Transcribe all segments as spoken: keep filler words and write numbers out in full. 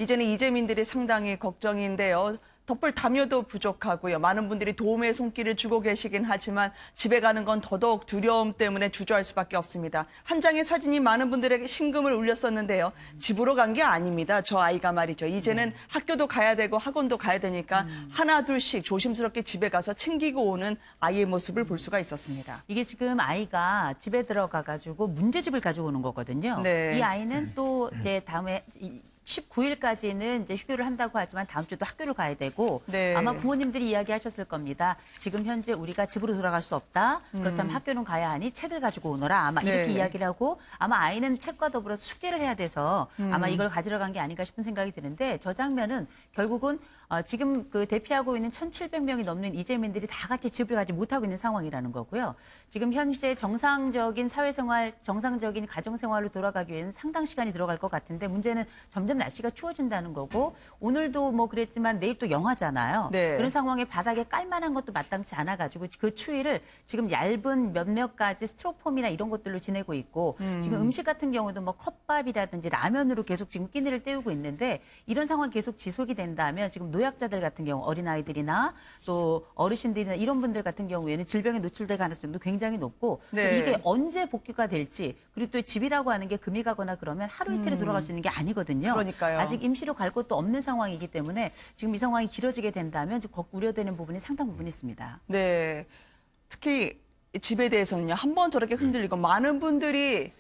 이제는 이재민들이 상당히 걱정인데요. 덧불 담요도 부족하고요. 많은 분들이 도움의 손길을 주고 계시긴 하지만 집에 가는 건 더더욱 두려움 때문에 주저할 수밖에 없습니다. 한 장의 사진이 많은 분들에게 심금을 울렸었는데요. 집으로 간 게 아닙니다. 저 아이가 말이죠. 이제는 네. 학교도 가야 되고 학원도 가야 되니까 음. 하나 둘씩 조심스럽게 집에 가서 챙기고 오는 아이의 모습을 볼 수가 있었습니다. 이게 지금 아이가 집에 들어가가지고 문제집을 가지고 오는 거거든요. 네. 이 아이는 또 이제 다음에 십구 일까지는 이제 휴교를 한다고 하지만 다음 주도 학교를 가야 되고 네. 아마 부모님들이 이야기하셨을 겁니다. 지금 현재 우리가 집으로 돌아갈 수 없다. 그렇다면 음. 학교는 가야 하니 책을 가지고 오너라. 아마 네. 이렇게 이야기를 하고 아마 아이는 책과 더불어서 숙제를 해야 돼서 음. 아마 이걸 가지러 간 게 아닌가 싶은 생각이 드는데 저 장면은 결국은 어, 지금 그 대피하고 있는 천칠백 명이 넘는 이재민들이 다 같이 집을 가지 못하고 있는 상황이라는 거고요. 지금 현재 정상적인 사회생활, 정상적인 가정생활로 돌아가기 위해는 상당 시간이 들어갈 것 같은데 문제는 점점 날씨가 추워진다는 거고 오늘도 뭐 그랬지만 내일 또 영하잖아요. 네. 그런 상황에 바닥에 깔만한 것도 마땅치 않아가지고 그 추위를 지금 얇은 몇몇 가지 스티로폼이나 이런 것들로 지내고 있고 음. 지금 음식 같은 경우도 뭐 컵밥이라든지 라면으로 계속 지금 끼니를 때우고 있는데 이런 상황이 계속 지속이 된다면 지금 노약자들 같은 경우 어린아이들이나 또 어르신들이나 이런 분들 같은 경우에는 질병에 노출될 가능성도 굉장히 높고 네. 이게 언제 복귀가 될지 그리고 또 집이라고 하는 게 금이 가거나 그러면 하루 이틀에 음. 돌아갈 수 있는 게 아니거든요. 그러니까요. 아직 임시로 갈 곳도 없는 상황이기 때문에 지금 이 상황이 길어지게 된다면 좀 우려되는 부분이 상당 부분 있습니다. 네, 특히 집에 대해서는요. 한번 저렇게 흔들리고 많은 분들이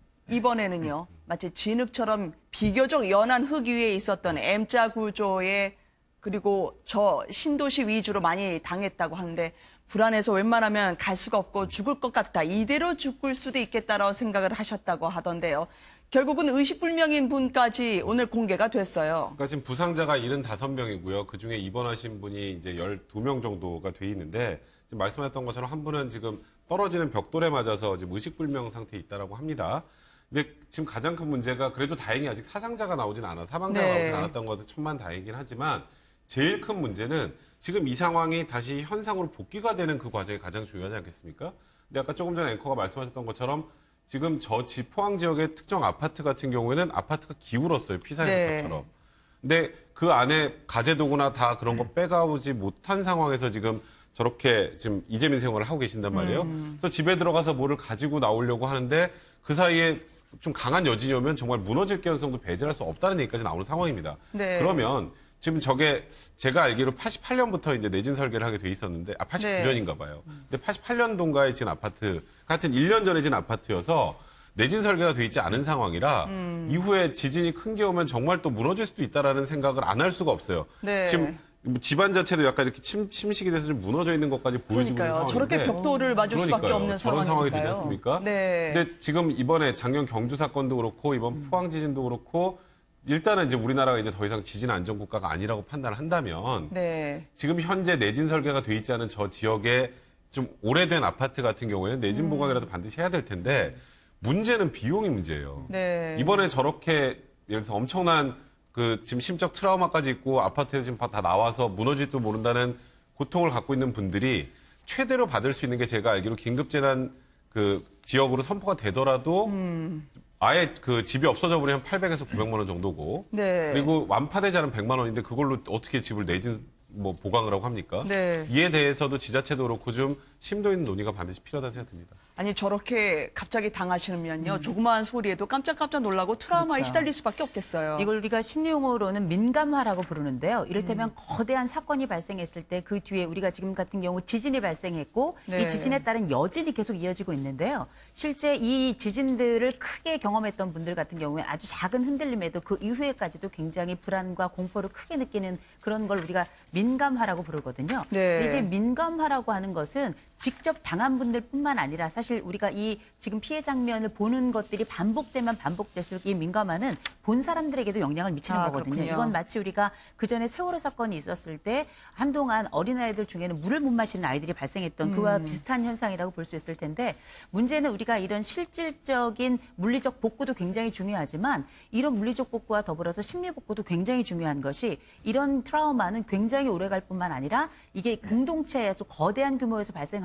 이번에는요. 마치 진흙처럼 비교적 연한 흙 위에 있었던 M자 구조의 그리고 저 신도시 위주로 많이 당했다고 하는데 불안해서 웬만하면 갈 수가 없고 죽을 것 같다. 이대로 죽을 수도 있겠다라고 생각을 하셨다고 하던데요. 결국은 의식불명인 분까지 오늘 공개가 됐어요. 그러니까 지금 부상자가 칠십오 명이고요. 그중에 입원하신 분이 이제 십이 명 정도가 돼 있는데 지금 말씀하셨던 것처럼 한 분은 지금 떨어지는 벽돌에 맞아서 지금 의식불명 상태에 있다라고 합니다. 근데 지금 가장 큰 문제가 그래도 다행히 아직 사상자가 나오진 않아 사망자가 네. 나오진 않았던 것도 천만 다행이긴 하지만 제일 큰 문제는 지금 이 상황이 다시 현상으로 복귀가 되는 그 과정이 가장 중요하지 않겠습니까? 근데 아까 조금 전에 앵커가 말씀하셨던 것처럼 지금 저 지 포항 지역의 특정 아파트 같은 경우에는 아파트가 기울었어요. 피사해서처럼. 네. 근데 그 안에 가재도구나 다 그런 거 빼가오지 못한 상황에서 지금 저렇게 지금 이재민 생활을 하고 계신단 말이에요. 음. 그래서 집에 들어가서 뭐를 가지고 나오려고 하는데 그 사이에 좀 강한 여진이 오면 정말 무너질 가능성도 배제할 수 없다는 얘기까지 나오는 상황입니다. 네. 그러면 지금 저게 제가 알기로 팔십팔 년부터 이제 내진 설계를 하게 돼 있었는데, 아, 팔십구 년인가 봐요. 근데 팔십팔 년도인가에 진 아파트, 같은 일 년 전에 진 아파트여서 내진 설계가 돼 있지 않은 상황이라 음. 이후에 지진이 큰 게 오면 정말 또 무너질 수도 있다라는 생각을 안 할 수가 없어요. 네. 지금 집안 자체도 약간 이렇게 침, 침식이 돼서 좀 무너져 있는 것까지 보여지고 있는 상황인데. 저렇게 벽돌을 맞을 수밖에 없는 저런 상황이니까요. 상황이 되지 않습니까? 네. 근데 지금 이번에 작년 경주 사건도 그렇고 이번 음. 포항 지진도 그렇고 일단은 이제 우리나라가 이제 더 이상 지진 안전 국가가 아니라고 판단을 한다면 네. 지금 현재 내진 설계가 돼 있지 않은 저 지역에 좀 오래된 아파트 같은 경우에는 내진 보강이라도 음. 반드시 해야 될 텐데 문제는 비용이 문제예요. 네. 이번에 저렇게 예를 들어서 엄청난 그 지금 심적 트라우마까지 있고 아파트에서 지금 다 나와서 무너질지도 모른다는 고통을 갖고 있는 분들이 최대로 받을 수 있는 게 제가 알기로 긴급재난 그 지역으로 선포가 되더라도 음. 아예 그 집이 없어져 버리면 팔백에서 구백만 원 정도고 네. 그리고 완파되지 않은 백만 원인데 그걸로 어떻게 집을 내진 뭐 보강을 하고 합니까? 네. 이에 대해서도 지자체도 그렇고 좀 심도 있는 논의가 반드시 필요하다고 생각됩니다. 아니 저렇게 갑자기 당하시면요. 음. 조그마한 소리에도 깜짝깜짝 놀라고 트라우마에 그렇죠. 시달릴 수밖에 없겠어요. 이걸 우리가 심리용어로는 민감화라고 부르는데요. 이를테면 음. 거대한 사건이 발생했을 때 그 뒤에 우리가 지금 같은 경우 지진이 발생했고 네. 이 지진에 따른 여진이 계속 이어지고 있는데요. 실제 이 지진들을 크게 경험했던 분들 같은 경우에 아주 작은 흔들림에도 그 이후에까지도 굉장히 불안과 공포를 크게 느끼는 그런 걸 우리가 민감화라고 부르거든요. 네. 이제 민감화라고 하는 것은 직접 당한 분들뿐만 아니라 사실 우리가 이 지금 피해 장면을 보는 것들이 반복되면 반복될수록 이 민감화는 본 사람들에게도 영향을 미치는 아, 거거든요. 그렇군요. 이건 마치 우리가 그전에 세월호 사건이 있었을 때 한동안 어린아이들 중에는 물을 못 마시는 아이들이 발생했던 음. 그와 비슷한 현상이라고 볼 수 있을 텐데 문제는 우리가 이런 실질적인 물리적 복구도 굉장히 중요하지만 이런 물리적 복구와 더불어서 심리 복구도 굉장히 중요한 것이 이런 트라우마는 굉장히 오래갈 뿐만 아니라 이게 공동체에 아주 거대한 규모에서 발생하기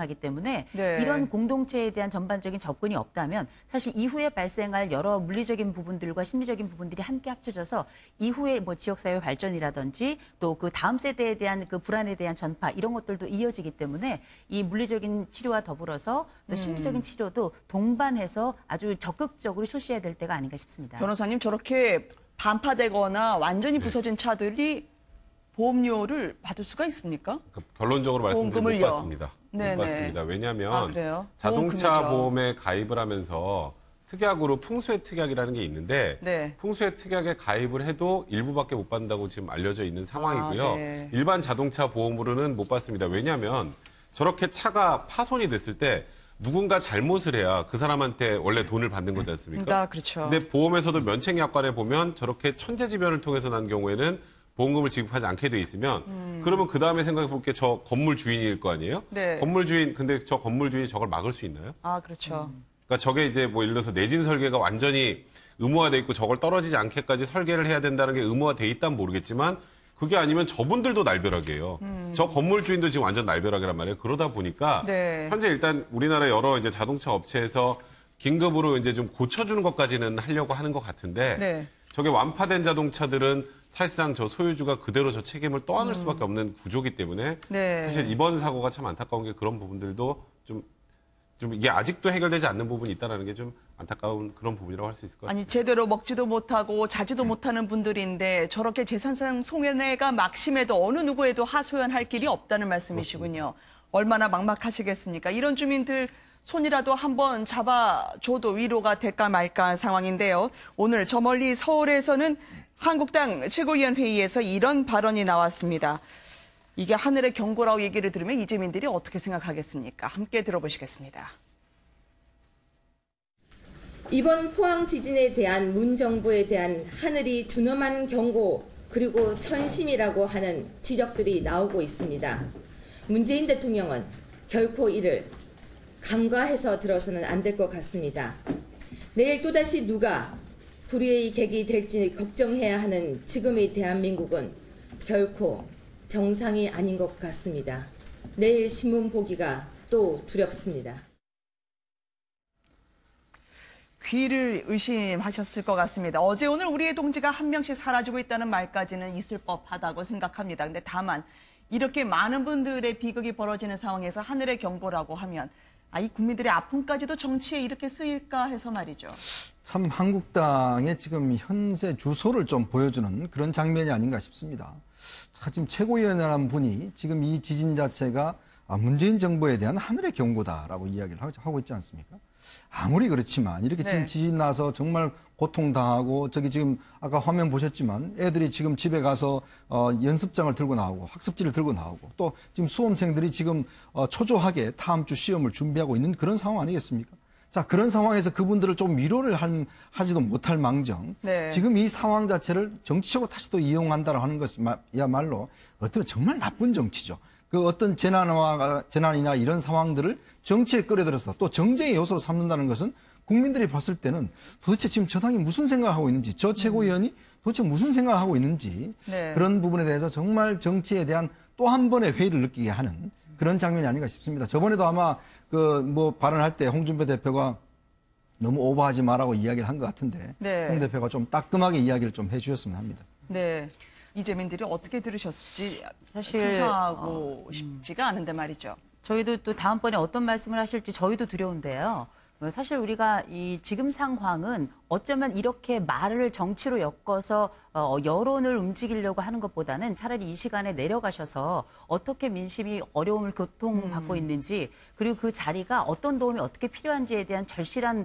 생각하기 때문에 네. 이런 공동체에 대한 전반적인 접근이 없다면 사실 이후에 발생할 여러 물리적인 부분들과 심리적인 부분들이 함께 합쳐져서 이후에 뭐 지역사회 발전이라든지 또 그 다음 세대에 대한 그 불안에 대한 전파 이런 것들도 이어지기 때문에 이 물리적인 치료와 더불어서 또 심리적인 치료도 동반해서 아주 적극적으로 실시해야 될 때가 아닌가 싶습니다. 변호사님, 저렇게 반파되거나 완전히 부서진 네. 차들이 보험료를 받을 수가 있습니까? 그러니까 결론적으로 말씀드리면 못 보험금을요. 받습니다. 네네. 못 받습니다. 왜냐하면 아, 자동차 보험금이죠. 보험에 가입을 하면서 특약으로 풍수의 특약이라는 게 있는데 네. 풍수의 특약에 가입을 해도 일부밖에 못 받는다고 지금 알려져 있는 상황이고요. 아, 네. 일반 자동차 보험으로는 못 받습니다. 왜냐하면 저렇게 차가 파손이 됐을 때 누군가 잘못을 해야 그 사람한테 원래 돈을 받는 거지 않습니까? 아, 그렇죠. 근데 보험에서도 면책약관에 보면 저렇게 천재지변을 통해서 난 경우에는 보험금을 지급하지 않게 돼 있으면 음. 그러면 그 다음에 생각해 볼 게 저 건물 주인일 거 아니에요? 네. 건물 주인, 근데 저 건물 주인이 저걸 막을 수 있나요? 아, 그렇죠. 음. 그러니까 저게 이제 뭐 예를 들어서 내진 설계가 완전히 의무화돼 있고 저걸 떨어지지 않게까지 설계를 해야 된다는 게 의무화돼 있다면 모르겠지만 그게 아니면 저분들도 날벼락이에요. 음. 저 건물 주인도 지금 완전 날벼락이란 말이에요. 그러다 보니까 네. 현재 일단 우리나라 여러 이제 자동차 업체에서 긴급으로 이제 좀 고쳐주는 것까지는 하려고 하는 것 같은데 네. 저게 완파된 자동차들은 사실상 저 소유주가 그대로 저 책임을 떠안을 음. 수밖에 없는 구조기 때문에 네. 사실 이번 사고가 참 안타까운 게 그런 부분들도 좀 좀 이게 아직도 해결되지 않는 부분이 있다는 게 좀 안타까운 그런 부분이라고 할 수 있을 것 같습니다. 아니 제대로 먹지도 못하고 자지도 음. 못하는 분들인데 저렇게 재산상 손해가 막심해도 어느 누구에도 하소연할 길이 없다는 말씀이시군요. 그렇습니다. 얼마나 막막하시겠습니까? 이런 주민들 손이라도 한번 잡아줘도 위로가 될까 말까 상황인데요. 오늘 저 멀리 서울에서는 한국당 최고위원 회의에서 이런 발언이 나왔습니다. 이게 하늘의 경고라고 얘기를 들으면 이재민들이 어떻게 생각하겠습니까? 함께 들어보시겠습니다. 이번 포항 지진에 대한 문 정부에 대한 하늘이 준엄한 경고 그리고 천심이라고 하는 지적들이 나오고 있습니다. 문재인 대통령은 결코 이를 간과해서 들어서는 안 될 것 같습니다. 내일 또다시 누가 불의의 객이 될지 걱정해야 하는 지금의 대한민국은 결코 정상이 아닌 것 같습니다. 내일 신문 보기가 또 두렵습니다. 귀를 의심하셨을 것 같습니다. 어제 오늘 우리의 동지가 한 명씩 사라지고 있다는 말까지는 있을 법하다고 생각합니다. 근데 다만 이렇게 많은 분들의 비극이 벌어지는 상황에서 하늘의 경고라고 하면 아, 이 국민들의 아픔까지도 정치에 이렇게 쓰일까 해서 말이죠. 참 한국당의 지금 현재 주소를 좀 보여주는 그런 장면이 아닌가 싶습니다. 지금 최고위원이라는 분이 지금 이 지진 자체가 문재인 정부에 대한 하늘의 경고다라고 이야기를 하고 있지 않습니까? 아무리 그렇지만 이렇게 지금 네. 지진 나서 정말 고통당하고 저기 지금 아까 화면 보셨지만 애들이 지금 집에 가서 어, 연습장을 들고 나오고 학습지를 들고 나오고 또 지금 수험생들이 지금 어, 초조하게 다음 주 시험을 준비하고 있는 그런 상황 아니겠습니까? 자, 그런 상황에서 그분들을 좀 위로를 한, 하지도 못할 망정. 네. 지금 이 상황 자체를 정치적으로 다시 또 이용한다고 하는 것이야말로 어떻게 보면 정말 나쁜 정치죠. 그 어떤 재난과, 재난이나 이런 상황들을 정치에 끌어들여서 또 정쟁의 요소로 삼는다는 것은 국민들이 봤을 때는 도대체 지금 저 당이 무슨 생각을 하고 있는지, 저 최고위원이 도대체 무슨 생각을 하고 있는지 네. 그런 부분에 대해서 정말 정치에 대한 또 한 번의 회의를 느끼게 하는 그런 장면이 아닌가 싶습니다. 저번에도 아마 그 뭐 발언할 때 홍준표 대표가 너무 오버하지 마라고 이야기를 한 것 같은데 네. 홍 대표가 좀 따끔하게 이야기를 좀 해주셨으면 합니다. 네, 이재민들이 어떻게 들으셨을지 사실 상상하고 어, 싶지가 음. 않은데 말이죠. 저희도 또 다음번에 어떤 말씀을 하실지 저희도 두려운데요. 사실 우리가 이 지금 상황은 어쩌면 이렇게 말을 정치로 엮어서 어, 여론을 움직이려고 하는 것보다는 차라리 이 시간에 내려가셔서 어떻게 민심이 어려움을 고통받고 음. 있는지 그리고 그 자리가 어떤 도움이 어떻게 필요한지에 대한 절실한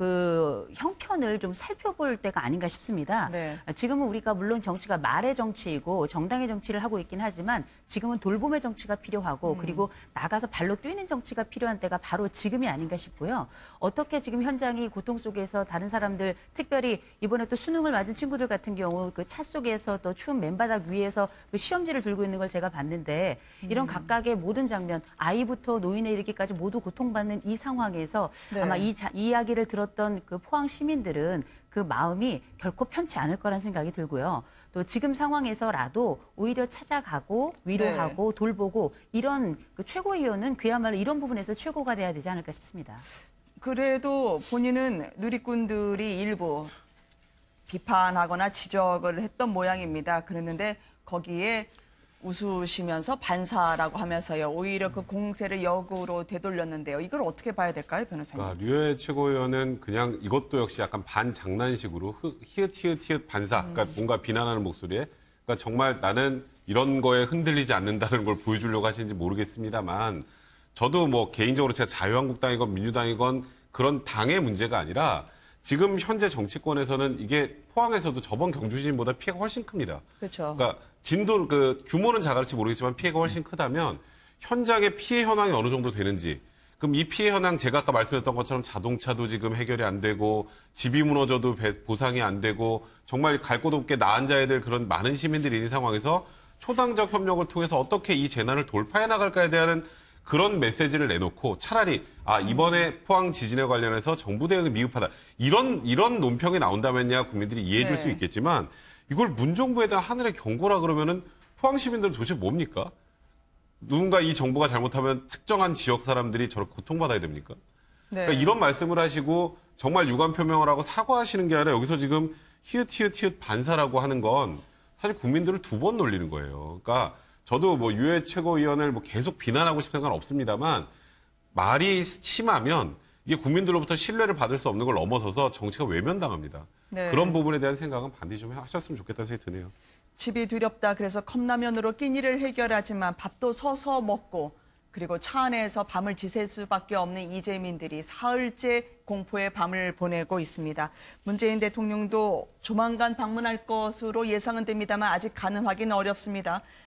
그 형편을 좀 살펴볼 때가 아닌가 싶습니다. 네. 지금은 우리가 물론 정치가 말의 정치이고 정당의 정치를 하고 있긴 하지만 지금은 돌봄의 정치가 필요하고 음. 그리고 나가서 발로 뛰는 정치가 필요한 때가 바로 지금이 아닌가 싶고요. 어떻게 지금 현장이 고통 속에서 다른 사람들 특별히 이번에 또 수능을 맞은 친구들 같은 경우 그 차 속에서 또 추운 맨바닥 위에서 그 시험지를 들고 있는 걸 제가 봤는데 이런 음. 각각의 모든 장면 아이부터 노인에 이르기까지 모두 고통받는 이 상황에서 네. 아마 이, 자, 이 이야기를 들었던 그 포항 시민들은 그 마음이 결코 편치 않을 거란 생각이 들고요. 또 지금 상황에서라도 오히려 찾아가고 위로하고 네. 돌보고 이런 그 최고위원은 그야말로 이런 부분에서 최고가 돼야 되지 않을까 싶습니다. 그래도 본인은 누리꾼들이 일부 비판하거나 지적을 했던 모양입니다. 그랬는데 거기에 웃으시면서 반사라고 하면서요. 오히려 그 공세를 역으로 되돌렸는데요. 이걸 어떻게 봐야 될까요, 변호사님? 그러니까 류해 최고위원은 그냥 이것도 역시 약간 반장난식으로 히읗 히읗 히읗 반사, 그러니까 뭔가 비난하는 목소리에 그러니까 정말 나는 이런 거에 흔들리지 않는다는 걸 보여주려고 하시는지 모르겠습니다만 저도 뭐 개인적으로 제가 자유한국당이건 민주당이건 그런 당의 문제가 아니라 지금 현재 정치권에서는 이게 포항에서도 저번 경주지진보다 피해가 훨씬 큽니다. 그렇죠. 그러니까 진도 그 규모는 작을지 모르겠지만 피해가 훨씬 크다면 현장의 피해 현황이 어느 정도 되는지 그럼 이 피해 현황 제가 아까 말씀드렸던 것처럼 자동차도 지금 해결이 안 되고 집이 무너져도 보상이 안 되고 정말 갈 곳 없게 나앉아야 될 그런 많은 시민들이 있는 상황에서 초당적 협력을 통해서 어떻게 이 재난을 돌파해 나갈까에 대한 그런 메시지를 내놓고 차라리 아 이번에 포항 지진에 관련해서 정부 대응이 미흡하다 이런 이런 논평이 나온다면야 국민들이 이해해 줄 수 네. 있겠지만 이걸 문정부에 대한 하늘의 경고라 그러면은 포항 시민들은 도대체 뭡니까? 누군가 이 정부가 잘못하면 특정한 지역 사람들이 저렇게 고통받아야 됩니까? 네. 그러니까 이런 말씀을 하시고 정말 유감 표명을 하고 사과하시는 게 아니라 여기서 지금 히읗 히읗 히읗 반사라고 하는 건 사실 국민들을 두 번 놀리는 거예요. 그러니까 저도 뭐 유해 최고위원을 뭐 계속 비난하고 싶은 건 없습니다만 말이 심하면 이게 국민들로부터 신뢰를 받을 수 없는 걸 넘어서서 정치가 외면당합니다. 네. 그런 부분에 대한 생각은 반드시 좀 하셨으면 좋겠다는 생각이 드네요. 집이 두렵다 그래서 컵라면으로 끼니를 해결하지만 밥도 서서 먹고 그리고 차 안에서 밤을 지샐 수밖에 없는 이재민들이 사흘째 공포의 밤을 보내고 있습니다. 문재인 대통령도 조만간 방문할 것으로 예상은 됩니다만 아직 가능하기는 어렵습니다.